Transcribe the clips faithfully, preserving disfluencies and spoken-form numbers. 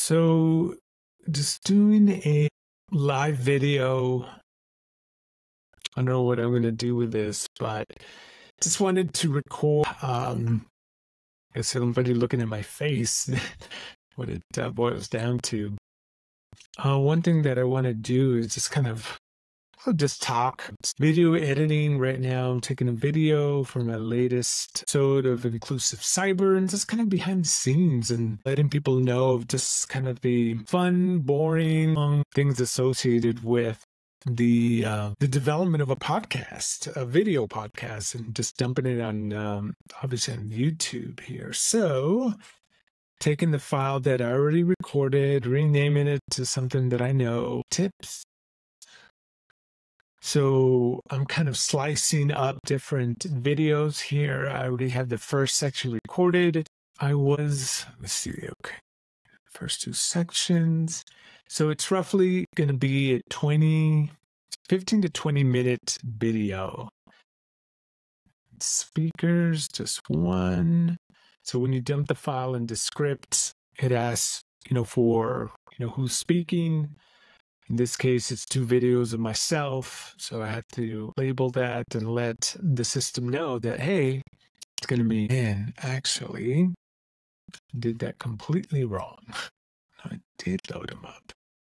So just doing a live video. I don't know what I'm going to do with this, but just wanted to record. Um, I guess somebody looking at my face, what it uh, boils down to. Uh, one thing that I want to do is just kind of I'll just talk. It's video editing right now. I'm taking a video for my latest episode of Inclusive Cyber and just kind of behind the scenes and letting people know of just kind of the fun, boring things associated with the uh, the development of a podcast, a video podcast, and just dumping it on, um, obviously on YouTube here. So taking the file that I already recorded, renaming it to something that I know, tips. So I'm kind of slicing up different videos here. I already have the first section recorded. I was, let's see, okay, first two sections. So it's roughly going to be a twenty, fifteen to twenty minute video. Speakers, just one. So when you dump the file into script, it asks, you know, for, you know, who's speaking. In this case, it's two videos of myself, so I had to label that and let the system know that, hey, it's going to be in. Actually, did that completely wrong. I did load them up.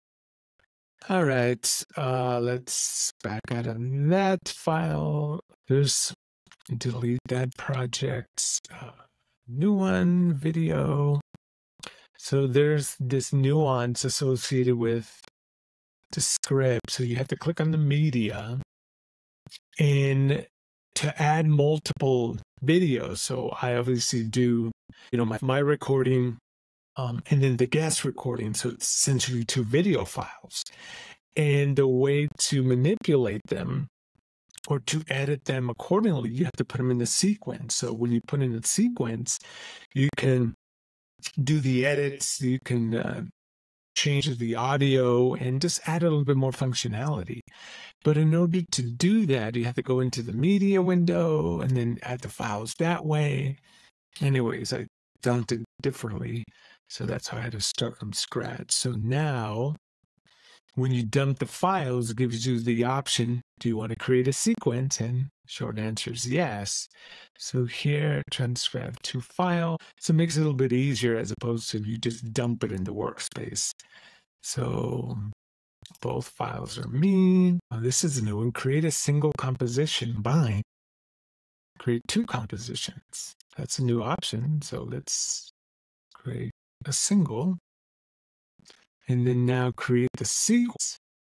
All right, uh, let's back out on that file. There's, delete that project. Uh, new one, video. So there's this nuance associated with the script. So you have to click on the media and to add multiple videos. So I obviously do, you know, my, my recording um, and then the guest recording. So it's essentially two video files. And the way to manipulate them or to edit them accordingly, you have to put them in the sequence. So when you put in the sequence, you can do the edits, you can uh, change the audio and just add a little bit more functionality. But in order to do that, you have to go into the media window and then add the files that way. Anyways, I done it differently. So that's how I had to start from scratch. So now when you dump the files, it gives you the option, do you want to create a sequence? And short answer is yes. So here, transcribe to file. So it makes it a little bit easier as opposed to you just dump it in the workspace. So both files are me. Oh, this is a new one. Create a single composition. Bind. Create two compositions. That's a new option. So let's create a single. And then now create the sequence.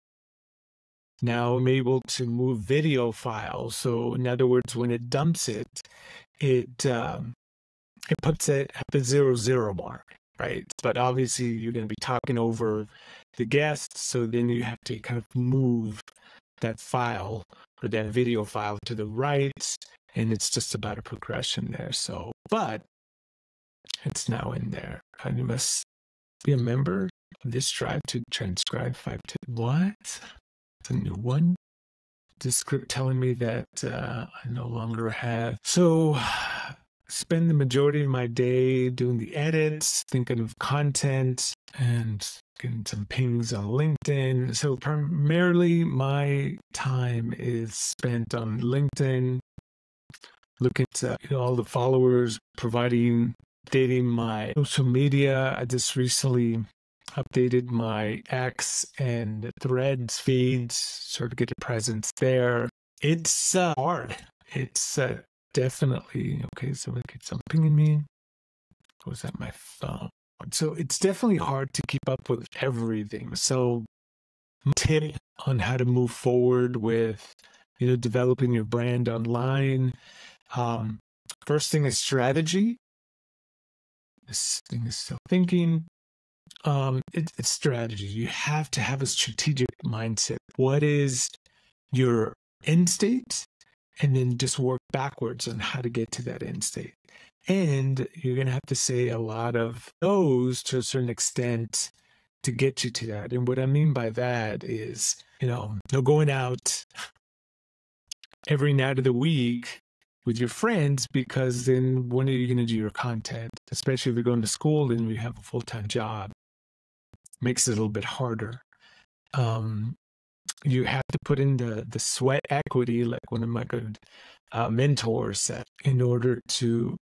Now I'm able to move video files. So in other words, when it dumps it, it um, it puts it at the zero zero mark, right? But obviously you're going to be talking over the guest, so then you have to kind of move that file or that video file to the right, and it's just about a progression there. So, but it's now in there, and you must be a member of this drive to transcribe five to what? It's a new one. The script telling me that uh, I no longer have. So spend the majority of my day doing the edits, thinking of content, and getting some pings on LinkedIn. So primarily my time is spent on LinkedIn, looking at uh, you know, all the followers, providing, updating my social media. I just recently updated my X and Threads feeds, sort of get a presence there. It's uh, hard. It's uh, definitely, okay, so it keeps on pinging me. Was that my phone? So it's definitely hard to keep up with everything. So tip on how to move forward with, you know, developing your brand online. Um, first thing is strategy. This thing is still thinking. Um, it, it's strategy. You have to have a strategic mindset. What is your end state? And then just work backwards on how to get to that end state. And you're going to have to say a lot of no's to a certain extent to get you to that. And what I mean by that is, you know, no going out every night of the week with your friends, because then when are you going to do your content? Especially if you're going to school and you have a full-time job. makes it a little bit harder. Um, you have to put in the, the sweat equity, like one of my good uh, mentors said, in order to,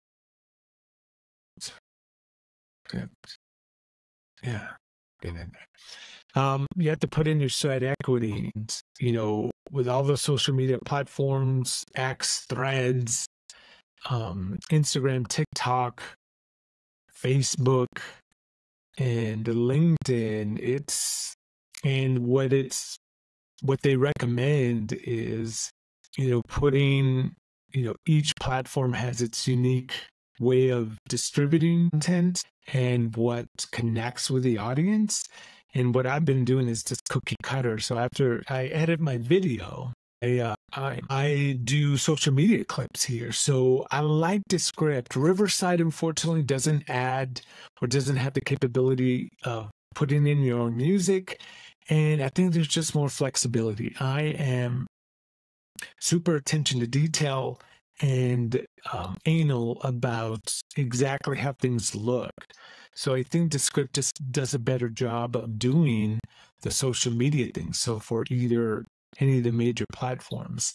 yeah, get in there. Um, you have to put in your sweat equity, you know, with all the social media platforms, X, Threads, um, Instagram, TikTok, Facebook, and LinkedIn. It's, and what it's, what they recommend is, you know, putting, you know, each platform has its unique way of distributing content and what connects with the audience. And what I've been doing is just cookie cutter. So after I edit my video, I, uh, I, I do social media clips here. So I like Descript. Riverside, unfortunately, doesn't add or doesn't have the capability of putting in your own music. And I think there's just more flexibility. I am super attention to detail and um, anal about exactly how things look. So I think Descript just does a better job of doing the social media thing. So for either any of the major platforms,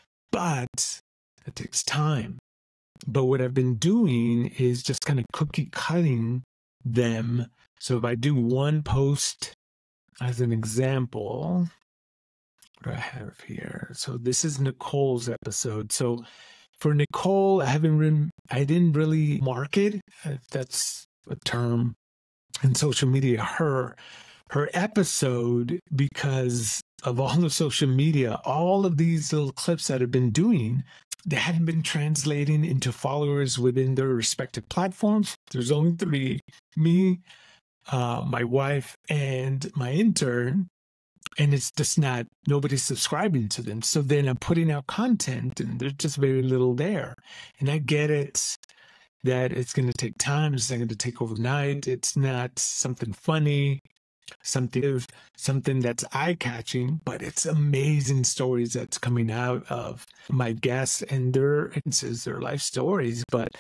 but it takes time. But what I've been doing is just kind of cookie cutting them. So if I do one post as an example, what do I have here? So this is Nicole's episode. So for Nicole, I haven't really, I didn't really market, if that's a term in social media, her, her episode, because of all the social media, all of these little clips that I've been doing, they haven't been translating into followers within their respective platforms. There's only three, me, uh, my wife, and my intern. And it's just not, nobody's subscribing to them. So then I'm putting out content and there's just very little there. And I get it that it's going to take time. It's not going to take overnight. It's not something funny, something, something that's eye-catching, but it's amazing stories that's coming out of my guests and their experiences, their life stories. But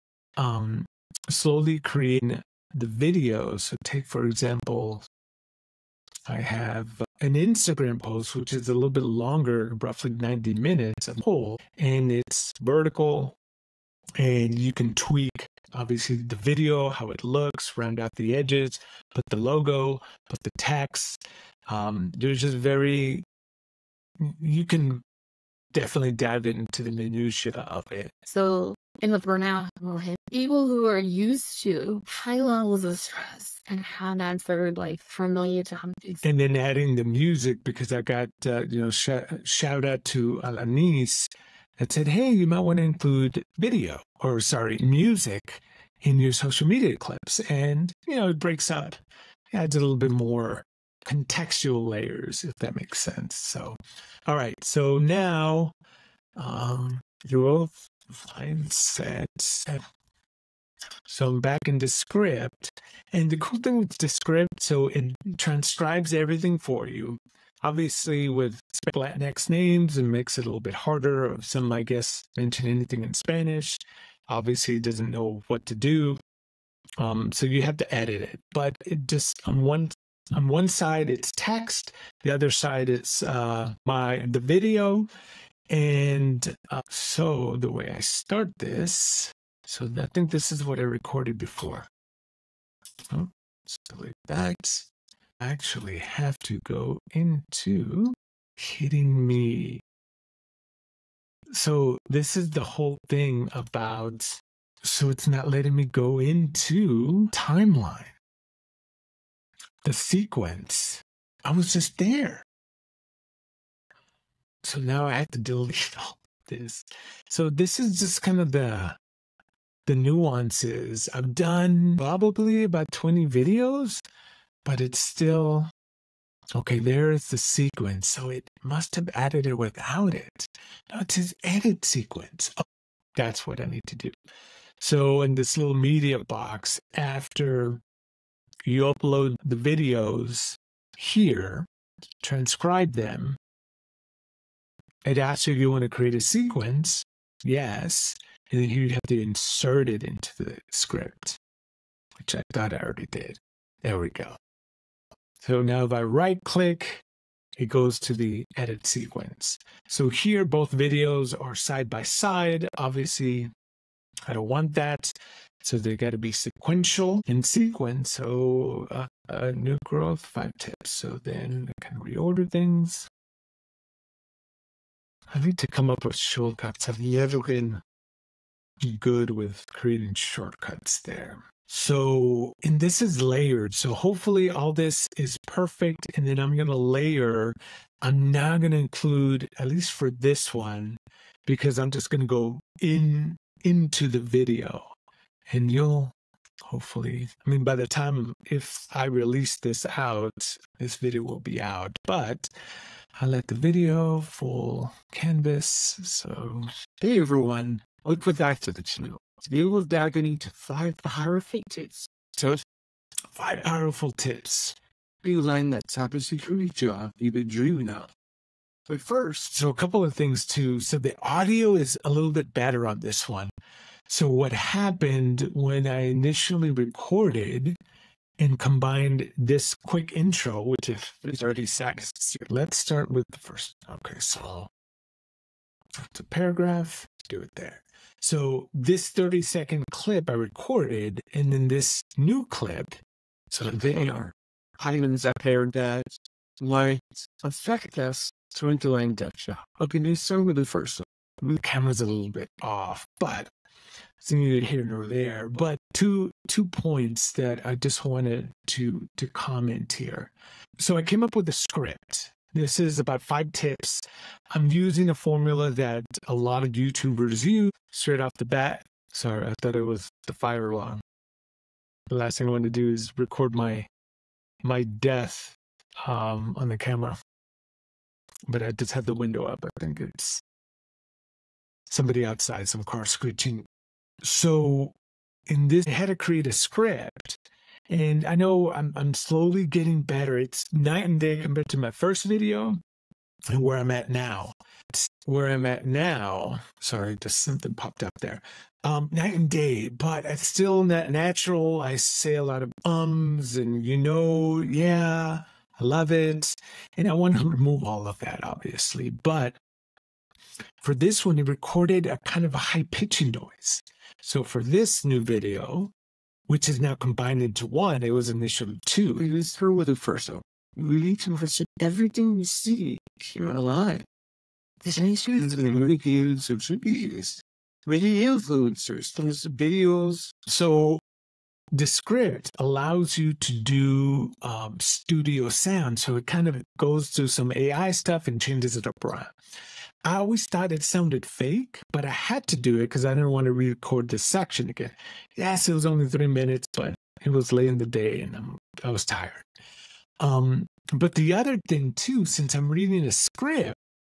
um, slowly creating the videos. So take, for example, I have an Instagram post, which is a little bit longer, roughly ninety minutes of whole, and it's vertical, and you can tweak, obviously, the video, how it looks, round out the edges, put the logo, put the text. Um, there's just very, you can definitely dive into the minutiae of it. So in the burnout, people who are used to high levels of stress and have that sort of like familiar to things. And then adding the music, because I got, uh, you know, sh shout out to Alanis that said, hey, you might want to include video or, sorry, music in your social media clips. And, you know, it breaks up, adds a little bit more contextual layers, if that makes sense. So, all right. So now, um, you will find set. So I'm back in Descript, and the cool thing with Descript, so it transcribes everything for you. Obviously, with Latinx names, it makes it a little bit harder. If some, I guess, mention anything in Spanish, obviously it doesn't know what to do. Um, so you have to edit it. But it just on one on one side it's text, the other side it's uh, my the video, and uh, so the way I start this. So I think this is what I recorded before. Oh, so like that. I actually have to go into Kidding Me. So this is the whole thing about, so it's not letting me go into timeline. The sequence. I was just there. So now I have to delete all this. So this is just kind of the the nuances. I've done probably about twenty videos, but it's still, okay, there's the sequence. So it must have added it without it. No, it's his edit sequence. Oh, that's what I need to do. So in this little media box, after you upload the videos here, transcribe them, it asks you if you want to create a sequence. Yes. And then you'd have to insert it into the script, which I thought I already did. There we go. So now if I right click, it goes to the edit sequence. So here, both videos are side by side. Obviously, I don't want that. So they got to be sequential in sequence. So uh, uh, new growth, five tips. So then I can reorder things. I need to come up with shortcuts. I've never been good with creating shortcuts there. So, and this is layered. So hopefully all this is perfect. And then I'm going to layer. I'm now going to include, at least for this one, because I'm just going to go in into the video. And you'll hopefully, I mean, by the time, if I release this out, this video will be out. But I let the video full canvas. So, hey everyone, welcome back to the channel. Today we're diving into five powerful tips. So, five powerful tips. We learn that cybersecurity job you've been dreaming of. But first, so a couple of things too. So the audio is a little bit better on this one. So what happened when I initially recorded and combined this quick intro, which is thirty seconds. Let's start with the first. Okay, so it's a paragraph. Do it there. So this thirty second clip I recorded, and then this new clip. So they are items that paired that light affect us to interline that shot. Okay, let's start with the first one. The camera's a little bit off, but it's neither here nor there. But two two points that I just wanted to to comment here. So I came up with a script. This is about five tips. I'm using a formula that a lot of YouTubers use straight off the bat. Sorry, I thought it was the fire alarm. The last thing I want to do is record my my death um, on the camera. But I just had the window up. I think it's somebody outside, some car screeching. So in this, I had to create a script. And I know I'm I'm slowly getting better. It's night and day compared to my first video and where I'm at now. Where I'm at now, sorry, just something popped up there. Um, night and day, but it's still not natural. I say a lot of ums and you know, yeah, I love it. And I want to remove all of that, obviously. But for this one, it recorded a kind of a high pitching noise. So for this new video, which is now combined into one, it was initially two. It was through with the first one. We need to listen everything we see here alive. This is the reviews of reviews. Many influencers, there's videos. So the script allows you to do um, studio sound. So it kind of goes through some A I stuff and changes it up around. I always thought it sounded fake, but I had to do it because I didn't want to re-record this section again. Yes, it was only three minutes, but it was late in the day and I'm, I was tired. Um, but the other thing too, since I'm reading a script,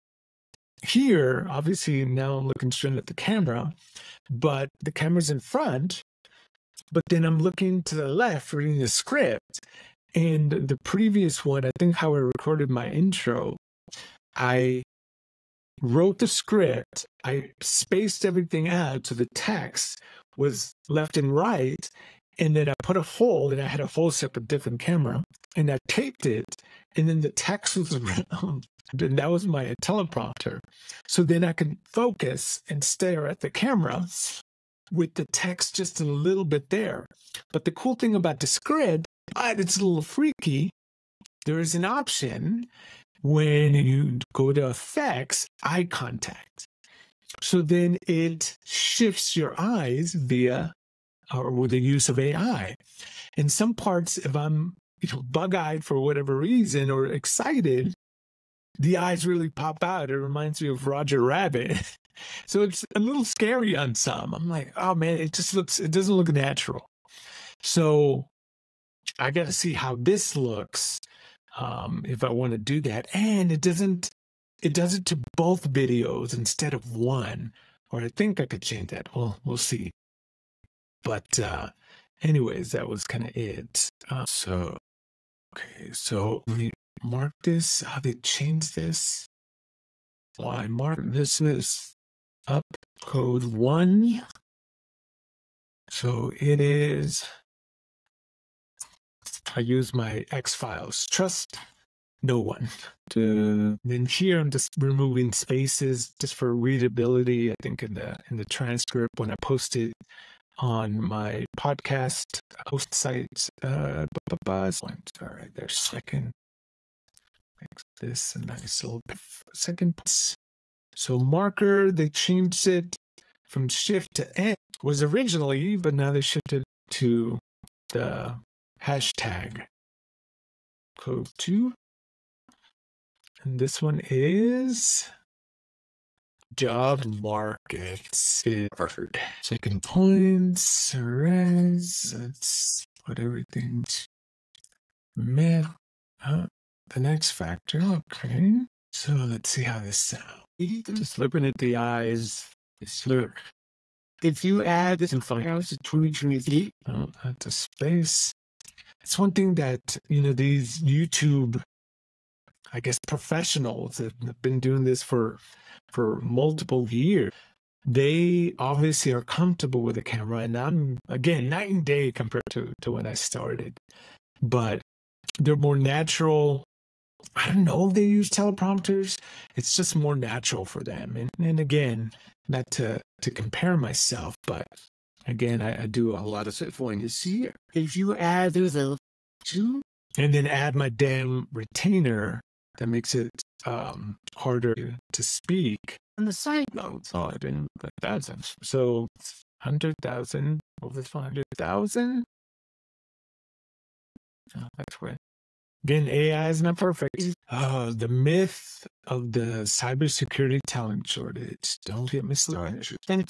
here, obviously now I'm looking straight at the camera, but the camera's in front, but then I'm looking to the left reading the script. And the previous one, I think how I recorded my intro, I wrote the script, I spaced everything out so the text was left and right, and then I put a hole, and I had a whole separate different camera, and I taped it, and then the text was around, and that was my teleprompter. So then I can focus and stare at the camera with the text just a little bit there. But the cool thing about the script, it's a little freaky, there is an option when you go to effects, eye contact. So then it shifts your eyes via or with the use of A I. In some parts, if I'm you know, bug-eyed for whatever reason or excited, the eyes really pop out. It reminds me of Roger Rabbit. So it's a little scary on some. I'm like, oh man, it just looks, it doesn't look natural. So I got to see how this looks. Um, if I want to do that, and it doesn't, it does it to both videos instead of one, or I think I could change that. Well, we'll see. But, uh, anyways, that was kind of it. Uh, so, okay, so let me mark this, how they change this. Well, I mark this as up code one. So it is I use my X-Files. Trust no one. To, then here I'm just removing spaces just for readability. I think in the in the transcript when I post it on my podcast host site. Uh, all right, there's second. Makes this a nice little second. So marker, they changed it from shift to N. Was originally, but now they shifted to the hashtag code two. And this one is job markets. Perfect. Second points. Res. Let's put everything to mid. Uh, the next factor. Okay. So let's see how this sounds. Just looking at the eyes. It's look. If you add this in Firehouse to twenty twenty-three, oh, that's a space. It's one thing that, you know, these YouTube, I guess, professionals that have been doing this for for multiple years, they obviously are comfortable with the camera. And I'm, again, night and day compared to, to when I started. But they're more natural. I don't know if they use teleprompters. It's just more natural for them. And, and again, not to, to compare myself, but again, I, I do a lot of it for this year. If you add the two and then add my damn retainer, that makes it um, harder to speak. And the side notes, oh, I didn't put thousands. So one hundred thousand over one hundred thousand. Oh, that's weird. Again, A I is not perfect. Uh, the myth of the cybersecurity talent shortage. Don't get me started.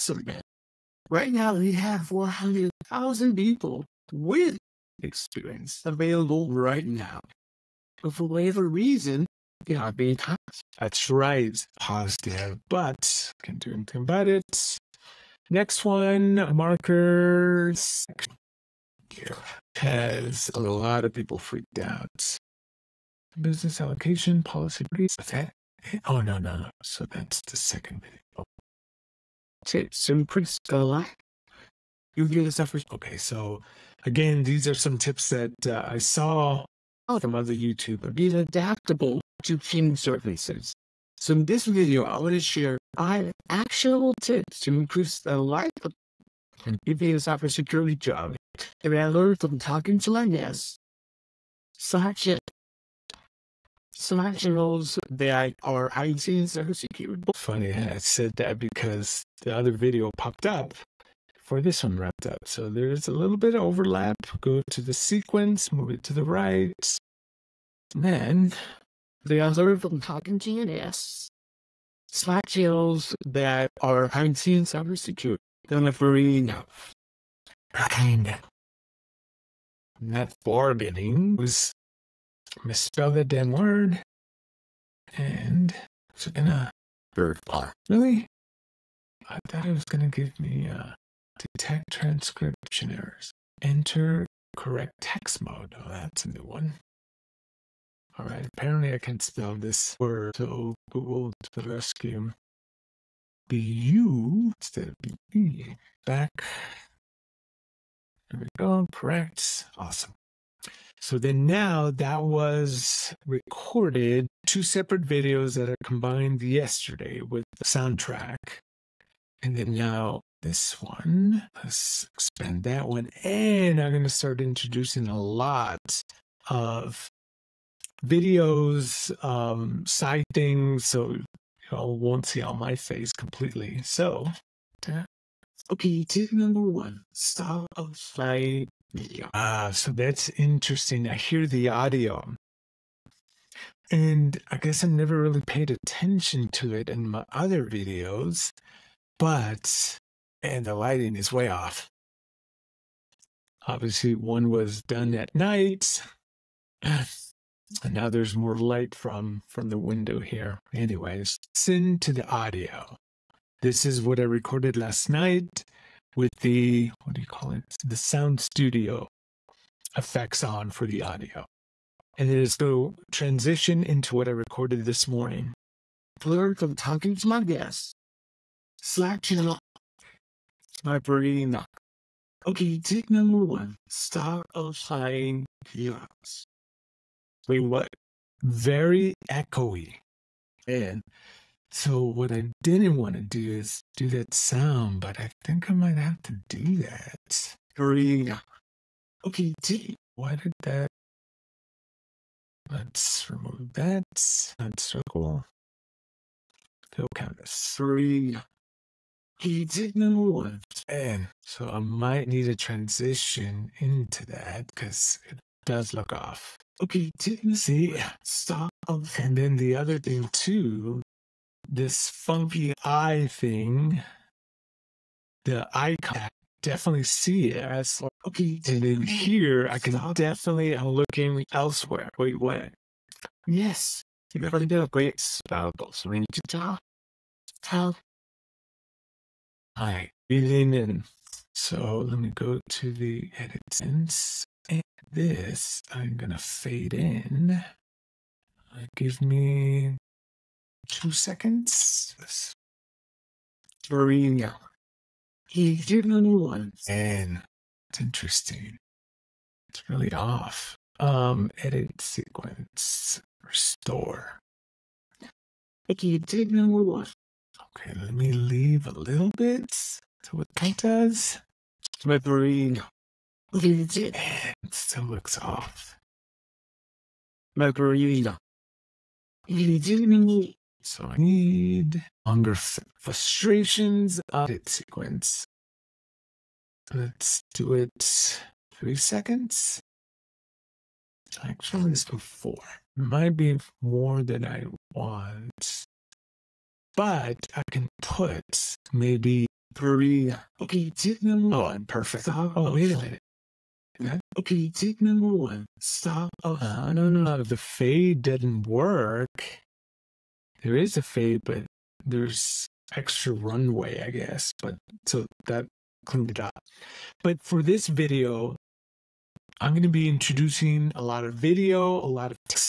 Right now, we have four hundred thousand people with experience available right now. But for whatever reason, they are being taxed. That's right. Positive, but can't do anything about it. Next one, markers. Here has a lot of people freaked out. Business allocation policy. Okay. Oh, no, no, no. So that's the second video. Tips and pretty scholar. You hear the stuff first? Okay, so again, these are some tips that uh, I saw from other YouTubers. Be adaptable to team services. So in this video, I want to share five actionable tips to increase the life of giving a cybersecurity job. And I learned from talking to my guests, such as solutions that are I T and cybersecurity. Funny, I said that because the other video popped up before this one wrapped up. So there's a little bit of overlap. Go to the sequence, move it to the right. Then they are learned from talking to your guests, Slack channels that are I T and cybersecurity. They're not very enough. And that bargaining was misspell that damn word. And it's gonna very far. Really? I thought it was gonna give me uh detect transcription errors. Enter correct text mode. Oh, that's a new one. Alright, apparently I can spell this word, so Google to the rescue. B U instead of B E. Back. There we go. Correct. Awesome. So then now that was recorded, two separate videos that are combined yesterday with the soundtrack. And then now this one, let's expand that one. And I'm going to start introducing a lot of videos, um, side things. So you all won't see all my face completely. So, okay, tip number one, start of slide video. Ah, so that's interesting. I hear the audio. And I guess I never really paid attention to it in my other videos. But, and the lighting is way off. Obviously, one was done at night. And now there's more light from, from the window here. Anyways, listen to the audio. This is what I recorded last night with the, what do you call it? The Sound Studio effects on for the audio. And it is going to transition into what I recorded this morning. Learn from talking to my guests. Slack channel. My brain. Okay, tip number one. Stop applying heroes. Wait, what? Very echoey. And so what I didn't want to do is do that sound, but I think I might have to do that. Hurry. Okay, tip. Why did that? Let's remove that. That circle. Fill canvas. Three. He did number one. And so I might need a transition into that because it does look off. Okay, didn't see. Stop. And then the other thing too, this funky eye thing, the icon, definitely see it as okay. And then here I can definitely, I'm looking elsewhere. Wait, what? Yes. You never did a great spell. So we need to tell. Tell. Alright, breathing in. So let me go to the edit sense. And this, I'm gonna fade in. Uh, give me two seconds. Three. He did number one. And it's interesting. It's really off. Um, edit sequence. Restore. Okay, take number one. Okay, let me leave a little bit to what that does. My brain. It still looks off. My brain. So I need longer frustrations audit sequence. Let's do it three seconds. Actually, this before. Might be more than I want. But I can put maybe three. Okay, tip number one. Perfect. Stop. Oh, wait a minute. Okay, okay tip number one. Stop. Oh, uh, no, no, no. The fade didn't work. There is a fade, but there's extra runway, I guess. But so that cleaned it up. But for this video, I'm going to be introducing a lot of video, a lot of text.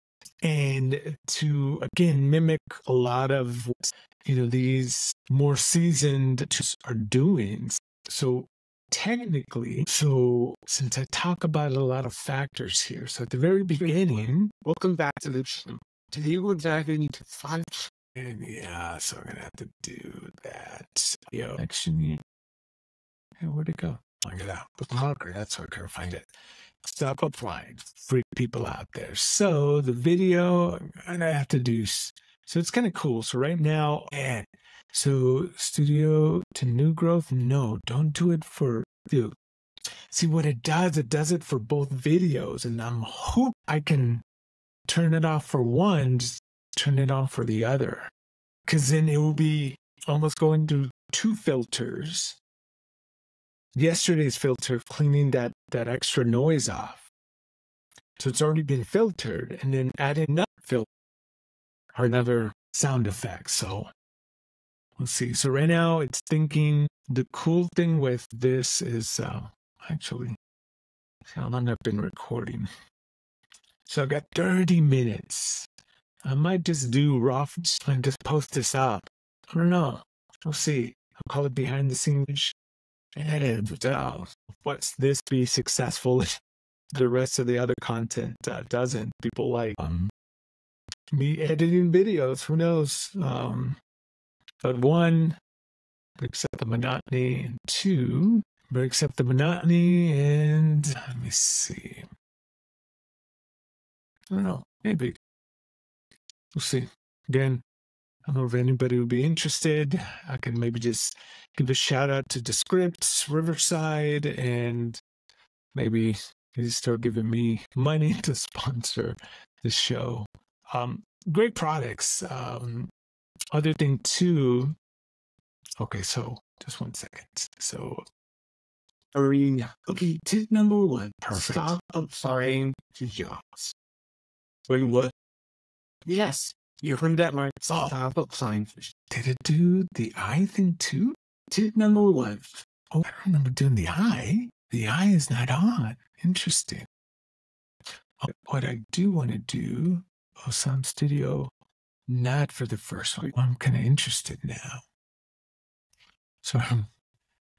And to, again, mimic a lot of what, you know, these more seasoned are doing. So technically, so since I talk about a lot of factors here, so at the very beginning, welcome back to the show. Today we're diving into fun. And yeah, so I'm going to have to do that. Yo, action. Hey, where'd it go? Find it out. Put the marker. That's where I can find it. Stop applying. Freak people out there. So the video, and I have to do. So it's kind of cool. So right now, and so studio to new growth. No, don't do it for dude. See what it does. It does it for both videos, and I'm hope I can turn it off for one, just turn it on for the other, because then it will be almost going through two filters. Yesterday's filter cleaning that, that extra noise off. So it's already been filtered, and then add another filter or another sound effect. So let's see. So right now it's thinking the cool thing with this is uh, actually how long I've been recording. So I got thirty minutes. I might just do raw and just post this up. I don't know. We'll see. I'll call it behind the scenes. And uh, what's this be successful? The rest of the other content uh, doesn't. People like um, me editing videos. Who knows? Um, but one, accept the monotony, and two, but accept the monotony. And let me see. I don't know. Maybe we'll see. Again, I don't know if anybody would be interested. I can maybe just give a shout out to Descript, Riverside, and maybe they start giving me money to sponsor the show. Um, great products. Um, other thing too. Okay, so just one second. So, arena. Okay, tip number one. Perfect. Stop applying to jobs. Wait, what? Yes. You heard that right. Stop applying. Did it do the eye thing too? Tip number one. Oh, I don't remember doing the eye. The eye is not on. Interesting. Oh, what I do want to do, oh, Sound Studio, not for the first one. I'm kind of interested now. So I'm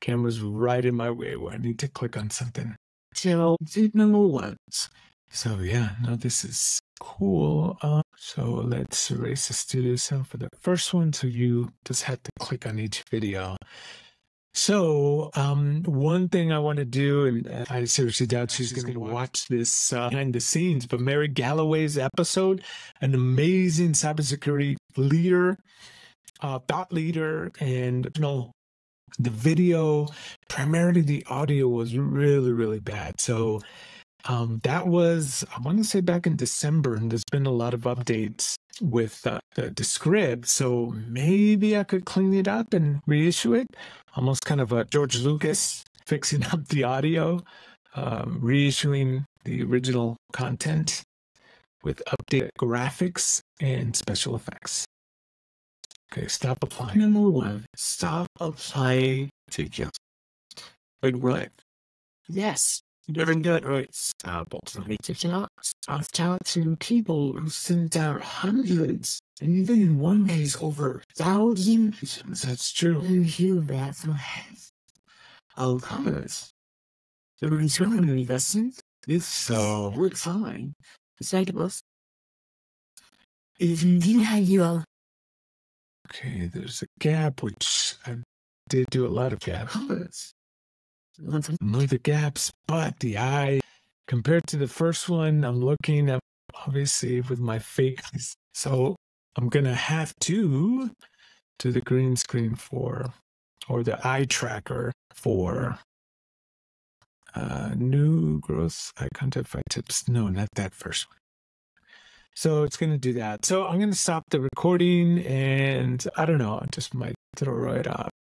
camera's right in my way where I need to click on something. So, number one. So, yeah, no, this is cool. Uh, so, let's erase the studio sound for the first one. So, you just had to click on each video. So, um, one thing I want to do, and I seriously doubt she's going to watch this uh, behind the scenes, but Mary Galloway's episode, an amazing cybersecurity leader, uh, thought leader, and, you know, the video, primarily the audio was really, really bad. So, um, that was, I want to say back in December, and there's been a lot of updates with uh, the, the script. So maybe I could clean it up and reissue it. Almost kind of a George Lucas fixing up the audio, um, reissuing the original content with updated graphics and special effects. Okay, stop applying. Number one, stop applying to just right. Yes. Never get right. Stop applying to just stop talented people who send out hundreds and even in one case over thousands. That's true. You that's oh, comments. There is so many lessons. If so, we're fine. Second us. If you have your okay, there's a gap, which I did do a lot of gaps. Know the gaps, but the eye, compared to the first one, I'm looking at, obviously, with my fake eyes. So I'm going to have to do the green screen for, or the eye tracker for uh, new growth eye contact five tips. No, not that first one. So it's going to do that. So I'm going to stop the recording, and I don't know, I just might throw it off.